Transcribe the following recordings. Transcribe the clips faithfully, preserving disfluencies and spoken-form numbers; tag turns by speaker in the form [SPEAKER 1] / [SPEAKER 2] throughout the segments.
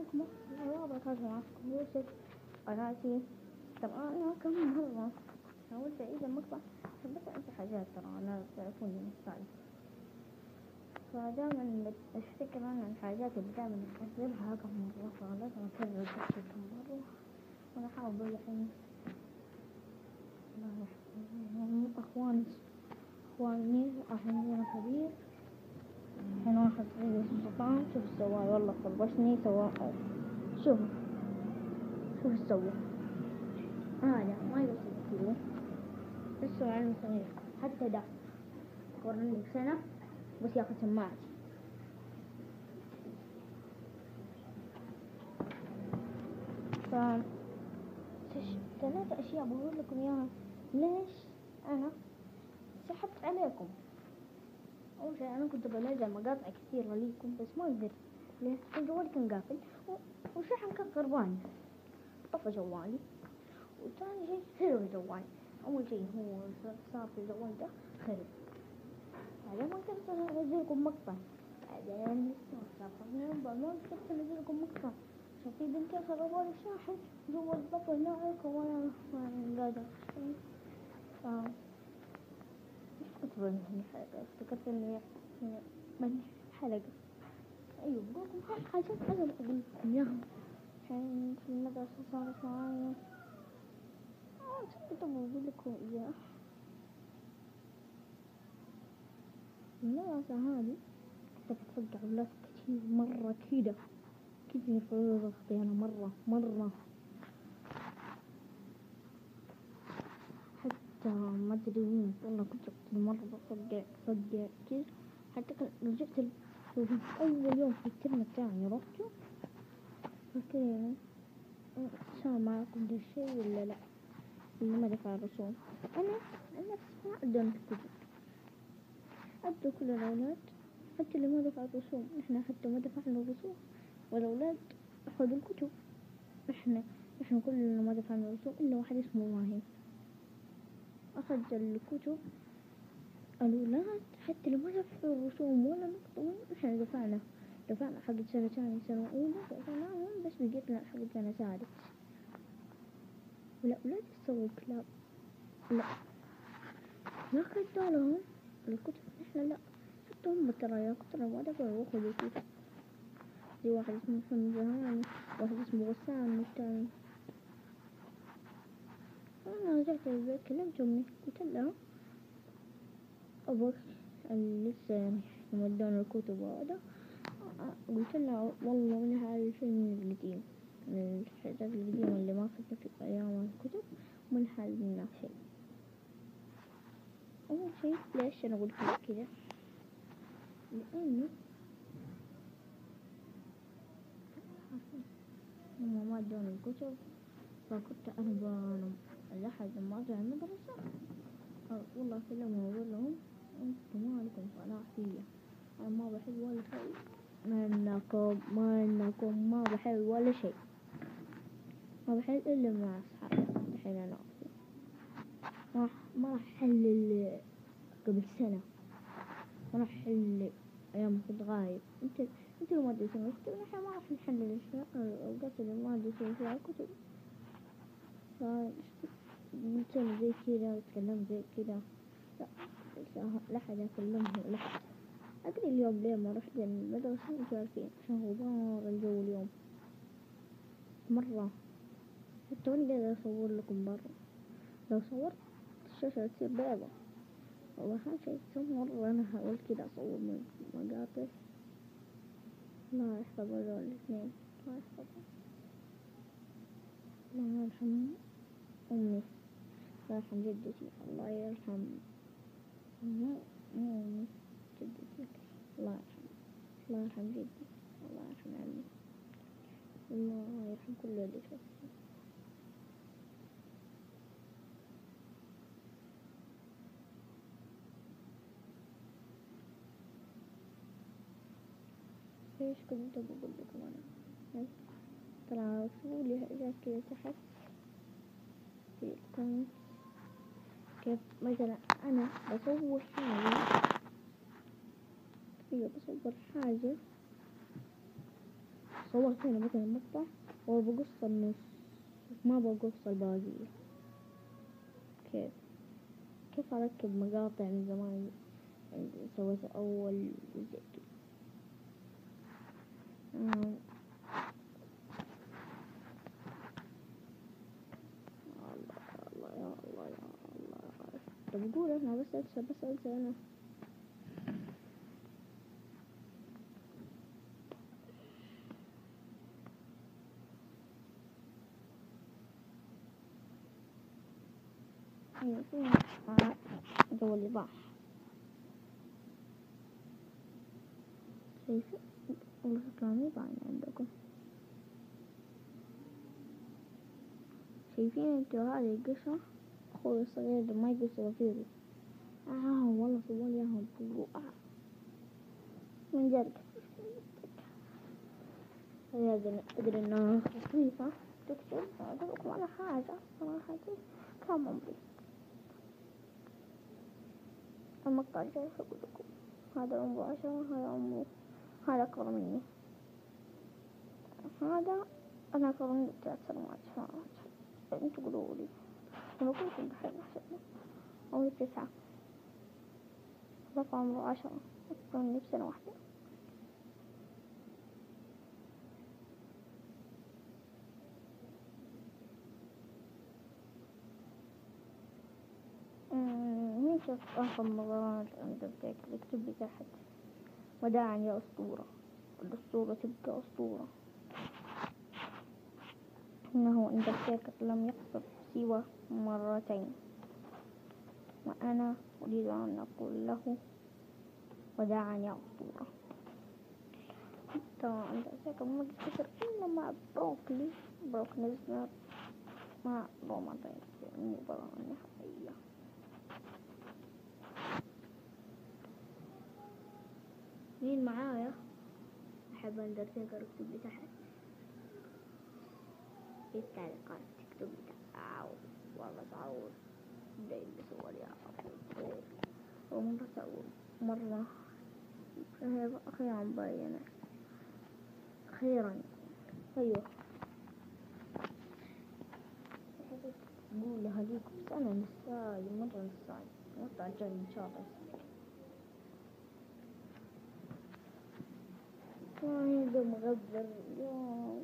[SPEAKER 1] عليكم ورحمة الله وبركاته. معكم يوسف قناتي. طبعا أنا كم مرة حاولت أعيد المقطع عشان بس أنسى حاجات، ترى أنا تعرفوني مستعجل، فدائما أفتكر أنا الحاجات اللي دائما أنزلها كم مرة، فلازم أكرر نفسي كم مرة وأنا أحاول الحين. الله يحفظهم أخواني أخواني أخواني كبير. الحين واحد صغير اسمه سلطان، شوف ايش سوى، والله خربشني سوى. شوف شوف ايش سوى هذا، ما يوصل كيلو بس سوى علم صغير. حتى ده وراني سنة بس ياخذ سماعتي. ف ثلاثة أشياء بقول لكم إياها ليش أنا سحبت عليكم. أول شيء أنا كنت بنزل مقاطع كثيرة ليكم بس ما قدرت، ليه؟ كان جوالي كان قافل والشحن كان خربان، طفى جوالي. وثاني شيء خرب جوالي. أول شيء هو صار في الجوال ده خرب، بعدين ما قدرت أنزلكم مقطع، بعدين صافرني بعد ما قدرت أنزلكم مقطع عشان في بنتين خربوا لي الشاحن جوا الضبط هناك وأنا ما قادر. ف كنت بنهي حلقة، افتكرت إني بنهي حلقة. أيوة بقولكم هاي حاجات لازم أقول لكم إياها. الحين في المدرسة صارت معايا، آه كنت بقول لكم إياها. المدرسة هذه كنت بتفقع أولاد كتير مرة كده كتير في ضغطي أنا مرة مرة، حتى ما أدري مين والله كنت مرة بفقع بفقع كتير. حتى رجعت في أول يوم في الترم الثاني رحت فاكرين سامعكم ده الشيء ولا لا؟ اللي ما دفع الرسوم أنا أنا ما أدون الكتب، أدوا كل الأولاد حتى اللي ما دفع الرسوم. إحنا حتى ما دفعنا الرسوم والأولاد أخذوا الكتب. إحنا إحنا كلنا ما دفعنا الرسوم إلا واحد اسمه ماهي أخذ الكتب. الأولاد حتى اللي ما دفعوا الرسوم ولا نقطة إحنا دفعنا دفعنا حق سنة ثانية سنة أولى دفعناهم، بس بقيتنا حق سنة ثالث. والأولاد يسووا كلاب، لا ما خدوا لهم الكتب، إحنا لا حتى هم ترى يا ترى ما دفعوا وأخذوا الكتب. في واحد اسمه محمد زهراني، واحد اسمه غسان الثاني. أنا رجعت البيت كلمت أمي قلت لها أبوك اللي لسه يعني يمدون الكتب وهذا، قلت لها والله من هذا الفيلم القديم، من الحاجات القديمة اللي ما أخذنا في أيام الكتب ومن هذا الناس شيء. أول شيء ليش أنا قلت لك كذا؟ لأنه هم ما ادوني الكتب، فكنت أنا بنام لحد ما أرجع المدرسة. والله كلهم أقول لهم أنتم ما لكم صلاح فيا، أنا ما بحب ولا شيء منكم منكم ما بحب ولا شيء، ما بحب إلا مع أصحابي. الحين أنا ما ما راح أحل قبل سنة، ما راح أحل أيام كنت غايب. أنت أنت ما تدرسون الكتب، نحن ما راح نحل الأشياء الأوقات اللي ما تدرسون فيها الكتب. فقلت زي كذا وتكلمت زي كذا، لا لا حد أكلمه ولا حد. أدري اليوم ليه ما رحت المدرسة؟ مش عارفين عشان غبار الجو اليوم مرة. حتى وأنا قاعدة أصور لكم برا، لو صورت الشاشة تصير بيضة. والله أهم شيء مرة أنا حاولت كده أصور مقاطع. الله يحفظ هذول الاثنين، الله يحفظهم، الله يرحم أمي، الله يرحم جدتي، الله يرحم مو مو أمي جدتي، الله يرحم الله يرحم جدي، الله يرحم عمي، الله يرحم كل اللي توفوا. ايش كنت بقول لكم انا؟ ترى اكتبوا لي حاجات كذا تحت في الكومنت. كيف مثلا انا بصور حاجة، ايوه بصور حاجة صورت هنا مثلا مقطع وبقص النص، ما بقص الباقي. كيف كيف أركب مقاطع من زمان سويت أول زي كده. الله الله يا الله يا الله. طب بقول أنا بس أنسى بس أنسى أنا. جو اللي ضاع شايفة والله كانوا باين عندكم. شايفين انتوا هذه القشرة؟ أخوي الصغير ما يقصر فيه. آه والله صور ياهم بقوا آه من جد. هذا أدري إنها خفيفة تكتب أقولكم على حاجة صراحة كم عمري. المقطع الجاي أقول لكم هذا عمره عشرة، هذا عمره، هذا أكبر مني، هذا أنا أكبر مني بثلاث سنوات. فأنتوا قولوا لي أنا كنت بحب أحسن عمري تسعة، ذاك عمره عشرة أكبر مني بسنة واحدة. مين شاف آخر مرات عندك اكتب لي تحت وداعا يا أسطورة. الأسطورة تبقى أسطورة. إنه أندرتيكر لم يقصر سوى مرتين، وأنا أريد أن أقول له وداعا يا أسطورة. حتى أندرتيكر ما قصر إلا مع بروكلي بروك ليزنر مع رومان رينز في المباراة النهائية. مين معايا أحب أندرتيكر اكتب لي تحت في التعليقات. تكتب لي تحت والله تعود ده اللي صور يا أخي. ومرة تعود مرة أخيرا باينة أخيرا. أيوه قول هديكم سنة نساي مرة نساي مرة الجاي إن شاء الله. كان ده مغبر يا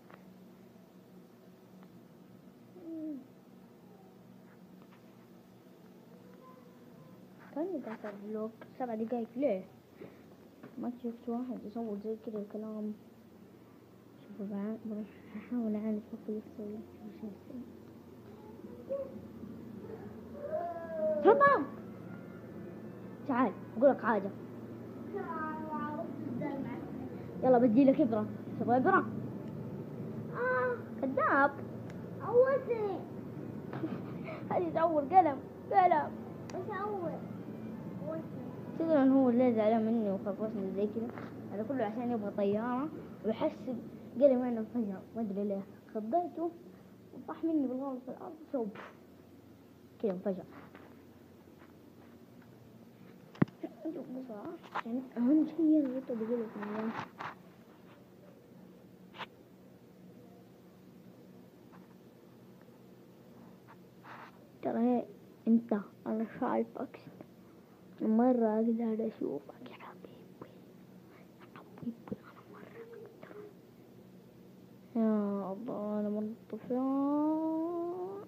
[SPEAKER 1] كان يقطع بلوك سبع دقايق. ليه ما شفت واحد يصور زي كده الكلام؟ شوفوا بعد بحاول أعرف أخوي يسوي شيء. تفضل تعال أقولك حاجة. يلا بدي لك إبرة. تبغى إبرة؟ آه كذاب. أول شيء هذه تعور قلم قلم إيش أول أول شيء تدري إن هو اللي زعلان مني وخربشني زي كذا هذا كله عشان يبغى طيارة ويحسب قلم إنه انفجر ما أدري ليه. خضيته وطاح مني بالغلط في الأرض صوب كذا انفجر. بصراحة يعني أهم شيء أنا قلت بقول لكم اليوم ترى هي أنت أنا شايفك مرة أقدر أشوفك يا حبيبي يا حبيبي أنا مرة أقدر. يا الله أنا مرة طفلان.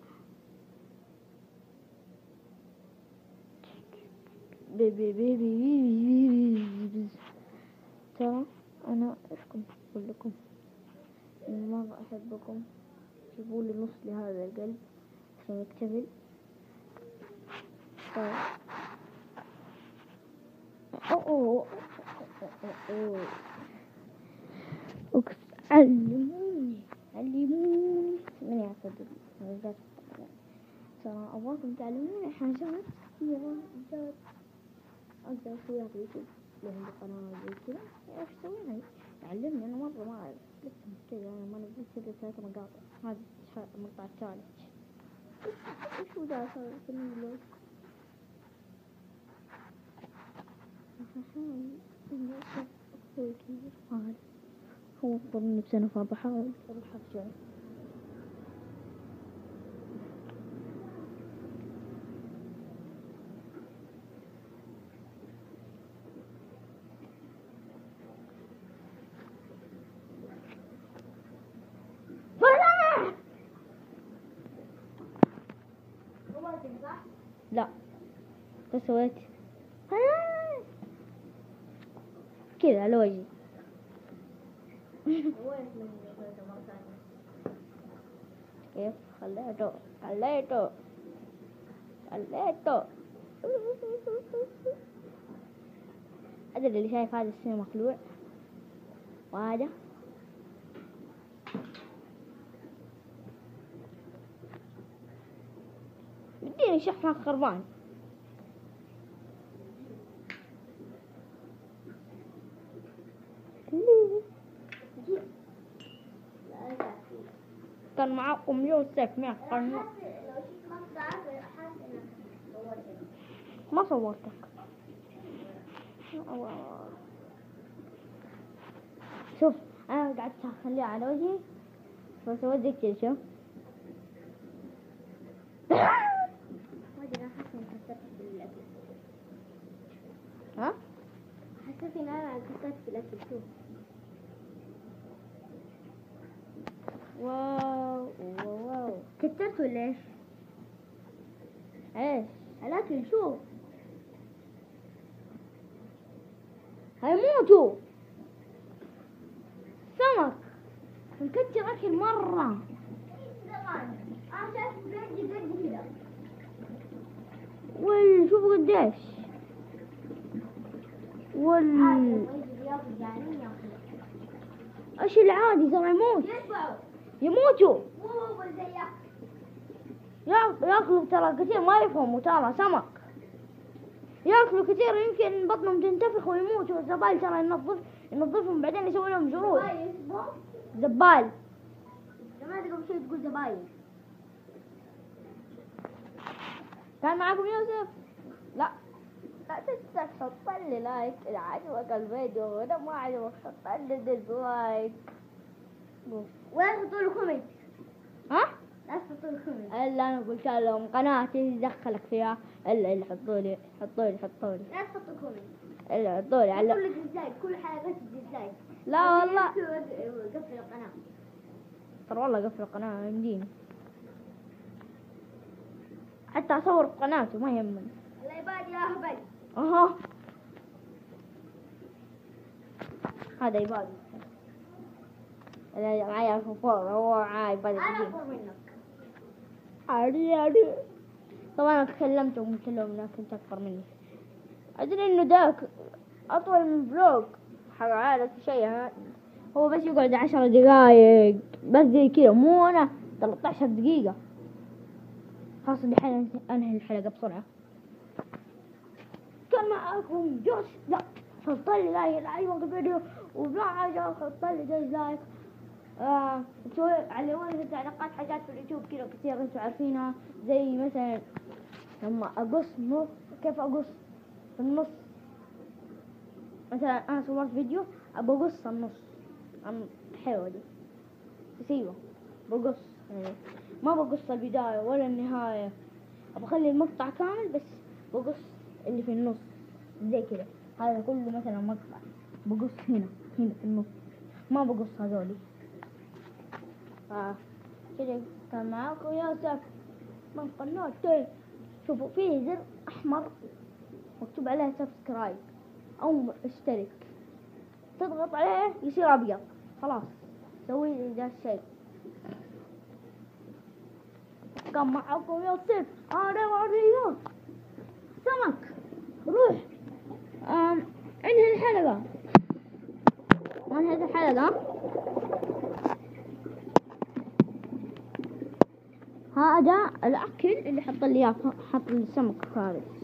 [SPEAKER 1] بيبي بيبي بيبي بيبي. ترى أنا إيش كنت أقول لكم إني مرة أحبكم. جيبوا لي نص لهذا القلب عشان يكتمل. طيب أوه أوه أوه أوه علموني علموني من يعتذر رجعت. ترى أبغاكم تعلموني حاجات كثيرة جد أقدر أسويها في يوتيوب. لو عندي قناة زي كذا إيش أسويها تعلمني. أنا مرة ما أعرف لسه مبتدئ. أنا ما نزلت كذا ثلاثة مقاطع. هذا مقطع تشالنج. إيش هو ده صار في الفيديو؟ عشان إني أشوف أخوي كبير هذا هو فرني بسنة فبحاول أروح أرجع. لا بس سويت كذا على وجهي. كيف خليته خليته خليته هذا اللي شايف هذا السن مخلوع وهذا بديني شحنة خربان. كان معاكم يوسف مع قناة ما صورتك. شوف انا قعدت اخليها على وجهي فسويت زي كذا. شوف ها حسيت ان انا كسرت في الاكل. شوف واو واو واو كترت ولا ايش؟ ايش الاكل؟ شوف هيموتوا سمك مكتر اكل مرة. انا شايف قد قد كذا وال شوفوا قديش وال ايش العادي ترى يموت يموتوا ياكلوا ترى كثير ما يفهموا ترى سمك ياكلوا كثير يمكن بطنهم تنتفخ ويموتوا. الزبال ترى ينظف ينظفهم بعدين يسوي لهم جروح. زبال ما تقول شيء تقول زباين. كان معكم يوسف؟ لا لا تنسى تحط لي لايك إذا عجبك الفيديو وإذا ما عجبك حط لي ديسلايك ولا تحطوا لي كومنت. ها؟ لا تحطوا لي كومنت إلا أنا قلت لهم قناتي دخلك فيها إلا اللي حطوا لي حطوا لي حطوا لي لا تحطوا كومنت إلا حطوا لي على كل ديسلايك كل حلقة ديسلايك. لا والله قفل القناة ترى والله قفل القناة يمديني حتى أصور قناته ما يهمني. العباد يا هبل اها هذا عبادي انا معايا فوق هو عبادي. انا اكبر منك عادي عادي. طبعا انا تكلمتهم قلت لهم انك انت اكبر مني. ادري انه ذاك اطول من فلوق حق عادة شيء هو بس يقعد عشر دقايق بس زي كذا مو انا ثلاثة عشر دقيقة. خلاص الحين انهي الحلقة بسرعة. كان معاكم جوش لا حط لي لايك عجبك الفيديو ولا عجبك حط لي ديسلايك. آه سوي علموني في التعليقات حاجات في اليوتيوب كذا كثير انتوا عارفينها زي مثلا لما اقص نص كيف اقص في النص. مثلا انا صورت فيديو ابى اقص النص حلوة دي بس ايوه بقص يعني ما بقص البداية ولا النهاية ابى اخلي المقطع كامل بس بقص اللي في النص زي كده. هذا كله مثلا مقطع بقص هنا هنا في النص ما بقص هذولي. اه كده كان معاكم يوسف من قناتي. شوفوا فيه زر احمر مكتوب عليه سبسكرايب او اشترك تضغط عليه يصير ابيض خلاص سوي ذا الشيء. كان معاكم يوسف انا ورياض سمك. روح آم. انهي الحلقة انهي الحلقة. هذا الاكل اللي حط لي اياه حط لي السمك خالص.